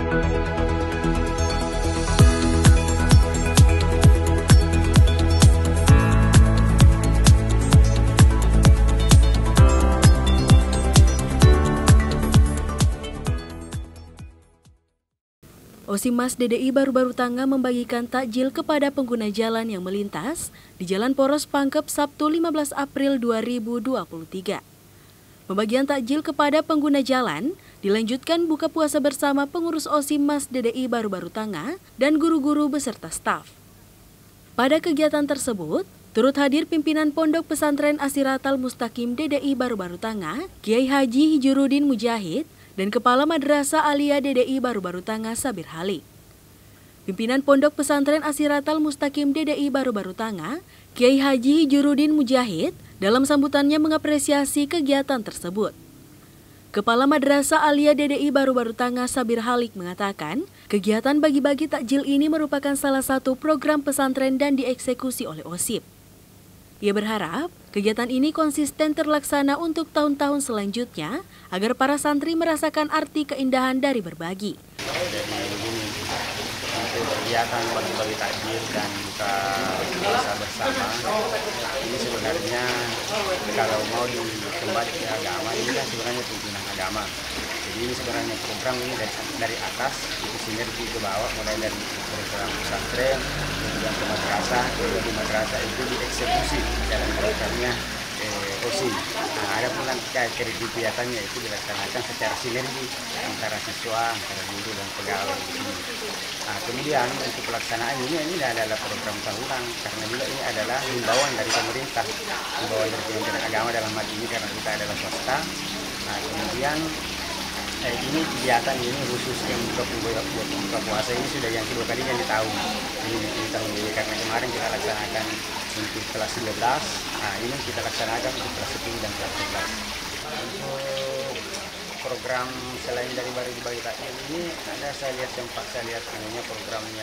Osimas DDI Baru-Baru Tangga membagikan takjil kepada pengguna jalan yang melintas di Jalan Poros Pangkep Sabtu 15 April 2023. Pembagian takjil kepada pengguna jalan dilanjutkan buka puasa bersama pengurus Osimas DDI Baru-Baru Tangga dan guru-guru beserta staf. Pada kegiatan tersebut, turut hadir pimpinan Pondok Pesantren Asiratal Mustaqim DDI Baru-Baru Tangga, Kiai Haji Hijurudin Mujahid, dan Kepala Madrasah Aliyah DDI Baru-Baru Tangga Sabir Halik. Pimpinan Pondok Pesantren Asiratal Mustaqim DDI Baru-Baru Tangga, Kiai Haji Hijurudin Mujahid, dalam sambutannya mengapresiasi kegiatan tersebut. Kepala Madrasah Aliyah DDI Baru-Baru Tangga Sabir Halik mengatakan, kegiatan bagi-bagi takjil ini merupakan salah satu program pesantren dan dieksekusi oleh OSIP. Ia berharap kegiatan ini konsisten terlaksana untuk tahun-tahun selanjutnya agar para santri merasakan arti keindahan dari berbagi. Jadi begini, untuk kegiatan bagi-bagi takjil dan buka puasa bersama ini sebenarnya kalau mau dikembali ke agama ini kan sebenarnya pimpinan agama. Jadi ini sebenarnya program ini dari atas itu sinergi ke bawah, mulai dari program pesantren kemudian ke madrasah, kemudian di madrasah itu dieksekusi dalam programnya OSI. Nah, ada pun nanti kegiatannya itu dilaksanakan secara sinergi antara siswa, antara guru dan pegawai di sini. Nah, kemudian untuk pelaksanaan ini adalah program tahunan karena juga ini adalah himbauan dari pemerintah, himbauan dari Kementerian Agama dalam hal ini karena kita adalah swasta. Nah, kemudian ini kegiatan ini khusus yang buka puasa ini sudah yang kedua kalinya di tahun ini karena kemarin kita laksanakan untuk kelas 12, nah ini kita laksanakan untuk kelas 10 dan kelas 11. Untuk program selain dari bagi-bagi takjil ini ada saya lihat namanya programnya.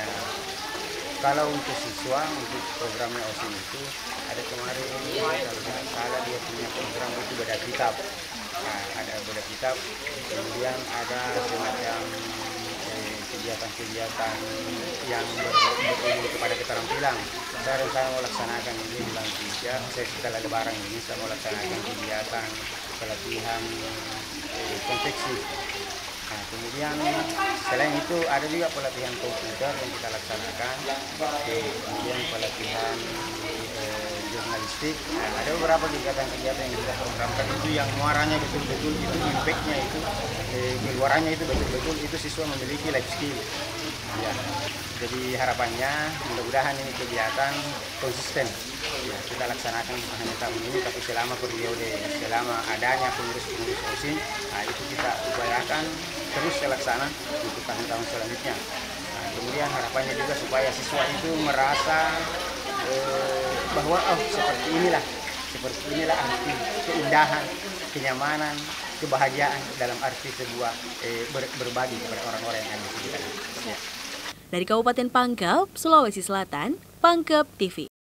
Kalau untuk siswa, untuk programnya OSIM itu ada kemarin kalau tidak salah dia punya program itu beda kitab. Nah, ada beda kitab, kemudian ada semacam kegiatan-kegiatan yang berhubungan kepada keterampilan. Saya rencana mau laksanakan ini bulan 3, setelah lebaran ini saya mau laksanakan kegiatan pelatihan konveksi. Nah, kemudian selain itu ada juga pelatihan komputer yang kita laksanakan, kemudian pelatihan jurnalistik. Nah, ada beberapa kegiatan-kegiatan yang kita programkan itu yang muaranya betul-betul itu impactnya itu keluarannya itu betul-betul itu siswa memiliki life skill. Ya. Jadi harapannya mudah-mudahan ini kegiatan konsisten. Ya, kita laksanakan hanya tahun ini tapi selama periode selama adanya pengurus-pengurus OSIM, nah itu kita upayakan terus terlaksana untuk tahun-tahun selanjutnya. Nah, kemudian harapannya juga supaya siswa itu merasa bahwa seperti inilah arti keindahan, kenyamanan, kebahagiaan dalam arti sebuah berbagi kepada orang-orang yang ada di sekitar. Ya. Dari Kabupaten Pangkep, Sulawesi Selatan, Pangkep TV.